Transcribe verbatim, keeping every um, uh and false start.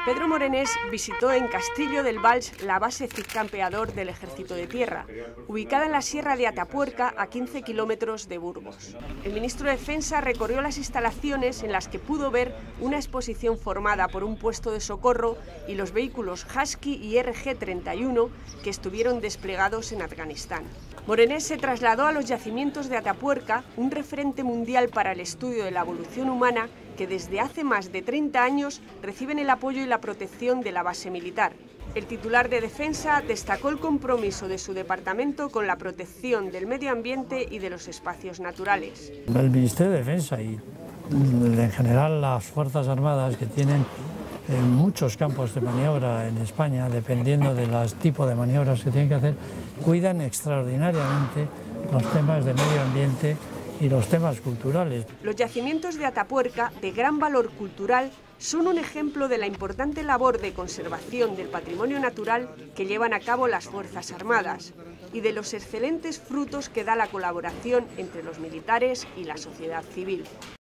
Pedro Morenés visitó en Castillo del Vals la base Cid Campeador del Ejército de Tierra, ubicada en la Sierra de Atapuerca, a quince kilómetros de Burgos. El ministro de Defensa recorrió las instalaciones en las que pudo ver una exposición formada por un puesto de socorro y los vehículos Husky y R G treinta y uno que estuvieron desplegados en Afganistán. Morenés se trasladó a los yacimientos de Atapuerca, un referente mundial para el estudio de la evolución humana que desde hace más de treinta años reciben el apoyo y la protección de la base militar. El titular de Defensa destacó el compromiso de su departamento con la protección del medio ambiente y de los espacios naturales. El Ministerio de Defensa y en general las Fuerzas Armadas, que tienen muchos campos de maniobra en España, dependiendo del tipo de maniobras que tienen que hacer, cuidan extraordinariamente los temas de medio ambiente y los temas culturales. Los yacimientos de Atapuerca, de gran valor cultural, son un ejemplo de la importante labor de conservación del patrimonio natural que llevan a cabo las Fuerzas Armadas y de los excelentes frutos que da la colaboración entre los militares y la sociedad civil.